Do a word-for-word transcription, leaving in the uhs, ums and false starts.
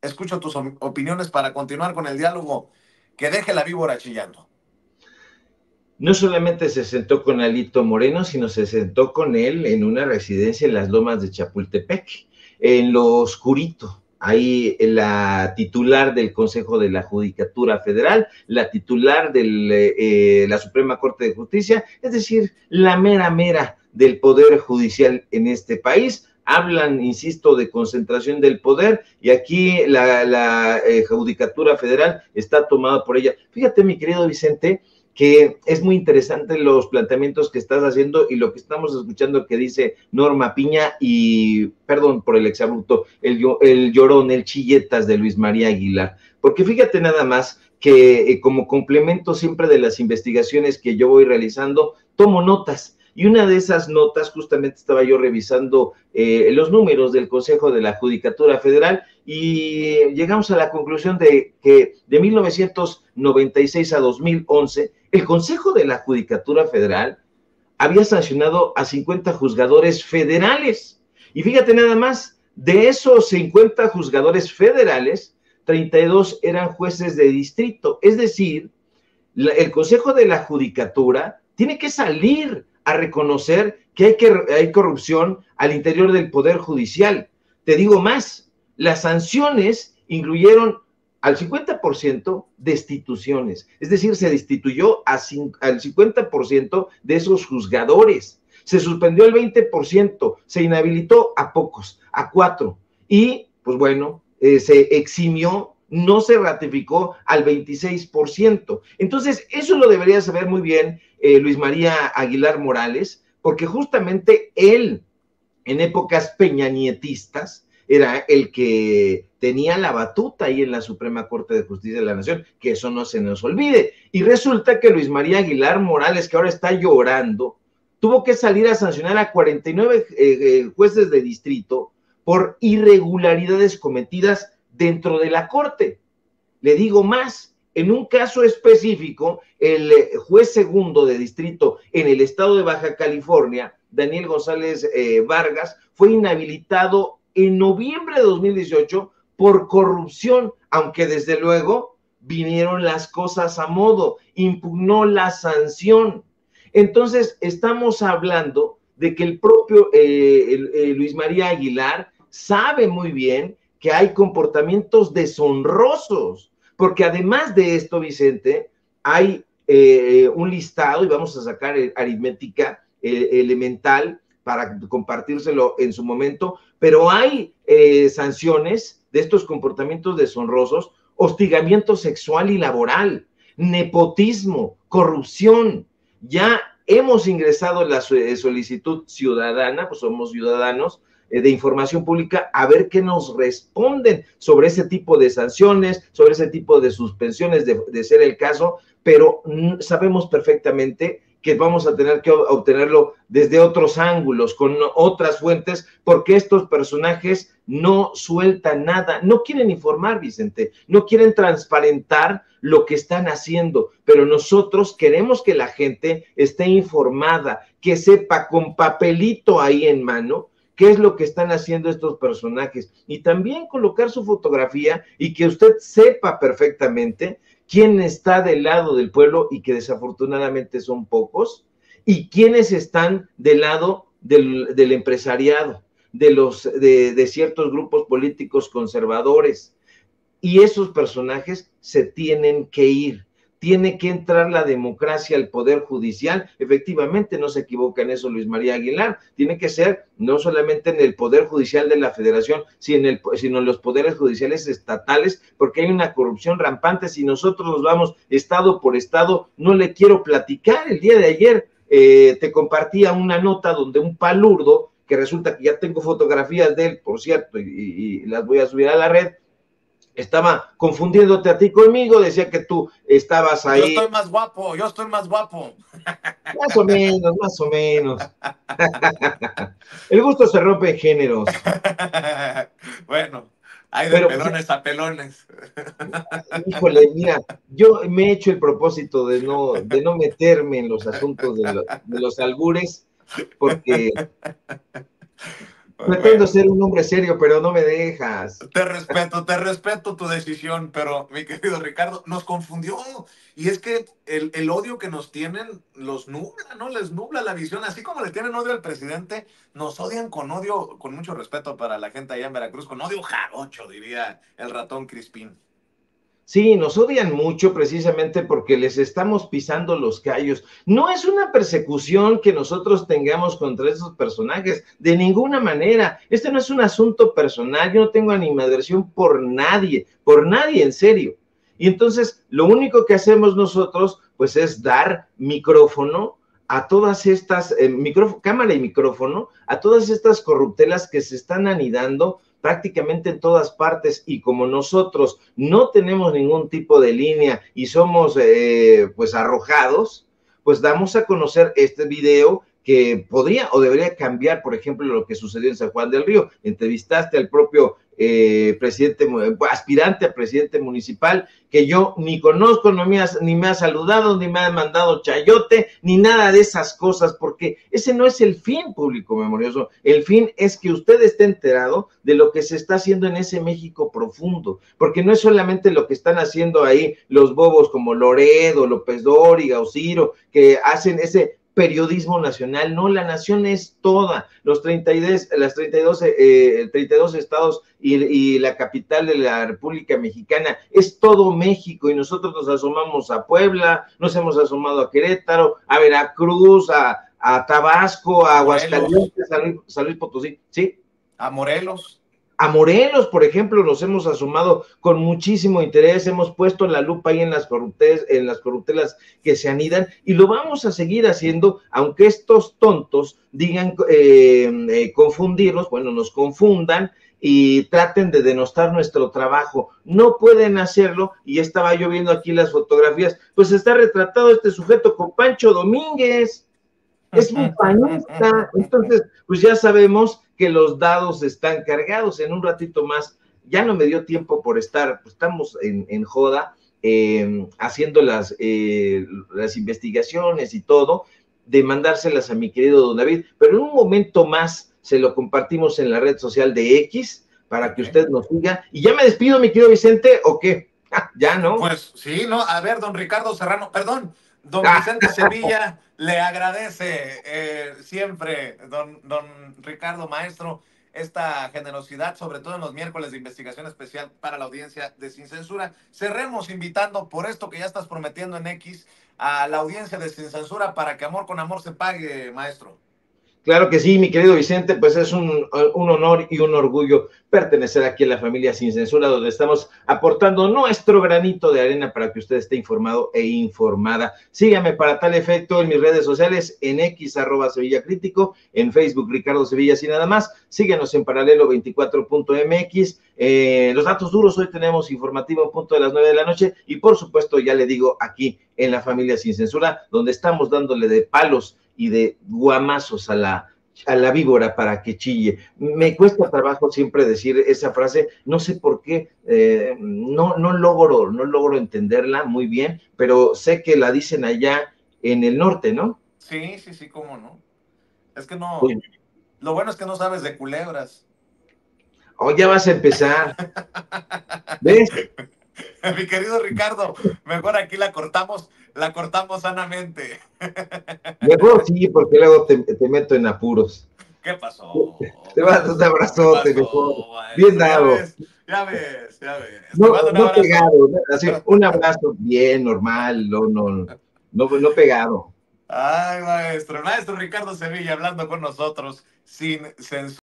escucho tus opiniones para continuar con el diálogo. Que deje la víbora chillando. No solamente se sentó con Alito Moreno, sino se sentó con él en una residencia en las lomas de Chapultepec, en lo oscurito. Ahí la titular del Consejo de la Judicatura Federal, la titular de eh, la Suprema Corte de Justicia, es decir, la mera mera del Poder Judicial en este país. Hablan, insisto, de concentración del poder y aquí la, la eh, Judicatura Federal está tomada por ella. Fíjate, mi querido Vicente, que es muy interesante los planteamientos que estás haciendo y lo que estamos escuchando que dice Norma Piña y, perdón por el exabrupto, el, el llorón, el chilletas de Luis María Aguilar. Porque fíjate nada más que eh, como complemento siempre de las investigaciones que yo voy realizando, tomo notas. Y una de esas notas, justamente estaba yo revisando eh, los números del Consejo de la Judicatura Federal y llegamos a la conclusión de que de mil novecientos noventa y seis a dos mil once, el Consejo de la Judicatura Federal había sancionado a cincuenta juzgadores federales. Y fíjate nada más, de esos cincuenta juzgadores federales, treinta y dos eran jueces de distrito. Es decir, la, el Consejo de la Judicatura tiene que salir a reconocer que hay, que hay corrupción al interior del Poder Judicial. Te digo más, las sanciones incluyeron al cincuenta por ciento destituciones, es decir, se destituyó a, al cincuenta por ciento de esos juzgadores, se suspendió el veinte por ciento, se inhabilitó a pocos, a cuatro, y pues bueno, eh, se eximió, no se ratificó al veintiséis por ciento. Entonces, eso lo debería saber muy bien eh, Luis María Aguilar Morales, porque justamente él, en épocas peñanietistas, era el que tenía la batuta ahí en la Suprema Corte de Justicia de la Nación, que eso no se nos olvide. Y resulta que Luis María Aguilar Morales, que ahora está llorando, tuvo que salir a sancionar a cuarenta y nueve eh, eh, jueces de distrito por irregularidades cometidas dentro de la Corte. Le digo más, en un caso específico, el juez segundo de distrito en el estado de Baja California, Daniel González eh, Vargas, fue inhabilitado en noviembre de dos mil dieciocho por corrupción, aunque desde luego vinieron las cosas a modo, impugnó la sanción. Entonces, estamos hablando de que el propio eh, el, eh, Luis María Aguilar sabe muy bien que hay comportamientos deshonrosos, porque además de esto, Vicente, hay eh, un listado, y vamos a sacar aritmética eh, elemental para compartírselo en su momento, pero hay eh, sanciones de estos comportamientos deshonrosos, hostigamiento sexual y laboral, nepotismo, corrupción. Ya hemos ingresado la solicitud ciudadana, pues somos ciudadanos, de información pública, a ver qué nos responden sobre ese tipo de sanciones, sobre ese tipo de suspensiones, de, de ser el caso, pero sabemos perfectamente que vamos a tener que obtenerlo desde otros ángulos, con otras fuentes, porque estos personajes no sueltan nada, no quieren informar, Vicente, no quieren transparentar lo que están haciendo, pero nosotros queremos que la gente esté informada, que sepa con papelito ahí en mano qué es lo que están haciendo estos personajes, y también colocar su fotografía y que usted sepa perfectamente quién está del lado del pueblo, y que desafortunadamente son pocos, y quiénes están del lado del, del empresariado, de, los, de, de ciertos grupos políticos conservadores, y esos personajes se tienen que ir. Tiene que entrar la democracia al Poder Judicial. Efectivamente, no se equivoca en eso Luis María Aguilar. Tiene que ser no solamente en el Poder Judicial de la Federación, sino en, el, sino en los poderes judiciales estatales, porque hay una corrupción rampante. Si nosotros nos vamos estado por estado, no le quiero platicar. El día de ayer eh, te compartía una nota donde un palurdo, que resulta que ya tengo fotografías de él, por cierto, y, y, y las voy a subir a la red, estaba confundiéndote a ti conmigo, decía que tú estabas ahí. Yo estoy más guapo, yo estoy más guapo. Más o menos, más o menos. El gusto se rompe en géneros. Bueno, hay de Pero, pelones a pelones. Híjole, mira, yo me he hecho el propósito de no, de no meterme en los asuntos de, lo, de los albures, porque Pretendo Bueno, ser un hombre serio, pero no me dejas. te respeto, te respeto tu decisión, pero mi querido Ricardo, nos confundió. Y es que el, el odio que nos tienen los nubla, ¿no? Les nubla la visión. Así como le tienen odio al presidente, nos odian con odio, con mucho respeto para la gente allá en Veracruz, con odio jarocho, diría el ratón Crispín. Sí, nos odian mucho precisamente porque les estamos pisando los callos. No es una persecución que nosotros tengamos contra esos personajes, de ninguna manera. Este no es un asunto personal, yo no tengo animadversión por nadie, por nadie, en serio. Y entonces, lo único que hacemos nosotros, pues es dar micrófono a todas estas, eh, micrófono, cámara y micrófono, a todas estas corruptelas que se están anidando prácticamente en todas partes, y como nosotros no tenemos ningún tipo de línea y somos eh, pues arrojados, pues damos a conocer este video que podría o debería cambiar, por ejemplo, lo que sucedió en San Juan del Río. Entrevistaste al propio eh, presidente, aspirante a presidente municipal, que yo ni conozco, no me has, ni me ha saludado, ni me ha mandado chayote, ni nada de esas cosas, porque ese no es el fin, público memorioso. El fin es que usted esté enterado de lo que se está haciendo en ese México profundo, porque no es solamente lo que están haciendo ahí los bobos como Loredo, López Dóriga o Ciro, que hacen ese periodismo nacional. No, la nación es toda, los treinta y dos, las treinta y dos, eh, treinta y dos estados y, y la capital de la República Mexicana, es todo México, y nosotros nos asomamos a Puebla, nos hemos asomado a Querétaro, a Veracruz, a, a Tabasco, a Aguascalientes, a Luis, San Luis Potosí, ¿sí? A Morelos. A Morelos, por ejemplo, nos hemos asomado con muchísimo interés, hemos puesto la lupa ahí en las corruptelas, en las corruptelas que se anidan, y lo vamos a seguir haciendo, aunque estos tontos digan eh, eh, confundirnos, bueno, nos confundan y traten de denostar nuestro trabajo. No pueden hacerlo, y estaba yo viendo aquí las fotografías, pues está retratado este sujeto con Pancho Domínguez, es un panista. Entonces, pues ya sabemos que los dados están cargados. En un ratito más, ya no me dio tiempo por estar, pues estamos en, en joda, eh, haciendo las, eh, las investigaciones y todo, de mandárselas a mi querido don David, pero en un momento más se lo compartimos en la red social de X, para que usted nos siga. Y ya me despido, mi querido Vicente, ¿o qué? Ah, ya, ¿no? Pues sí, no, a ver, don Ricardo Serrano, perdón, don Vicente Sevilla le agradece eh, siempre, don, don Ricardo Maestro, esta generosidad, sobre todo en los miércoles de investigación especial para la audiencia de Sin Censura. Cerremos invitando, por esto que ya estás prometiendo en X, a la audiencia de Sin Censura para que amor con amor se pague, maestro. Claro que sí, mi querido Vicente, pues es un, un honor y un orgullo pertenecer aquí a la familia Sin Censura, donde estamos aportando nuestro granito de arena para que usted esté informado e informada. Sígame para tal efecto en mis redes sociales, en X, arroba Sevilla Crítico, en Facebook, Ricardo Sevilla, y nada más. Síguenos en Paralelo veinticuatro punto M X. Eh, los datos duros, hoy tenemos informativo en punto de las nueve de la noche, y por supuesto, ya le digo, aquí en la familia Sin Censura, donde estamos dándole de palos y de guamazos a la, a la víbora para que chille. Me cuesta trabajo siempre decir esa frase, no sé por qué, eh, no, no logro, no logro entenderla muy bien, pero sé que la dicen allá en el norte, ¿no? Sí, sí, sí, cómo no. Es que no, Oye, lo bueno es que no sabes de culebras. oh, ya vas a empezar. ¿Ves? Mi querido Ricardo, mejor aquí la cortamos, la cortamos sanamente. Mejor sí, porque luego te, te meto en apuros. ¿Qué pasó? Te vas a dar un abrazote, ¿Qué mejor. pasó, Bien maestro? Ya dado. ves, ya ves, ya ves. No, Te mando un no abrazo. pegado, así, un abrazo bien, normal, no, no, no, no pegado. Ay, maestro, maestro Ricardo Sevilla hablando con nosotros sin censura.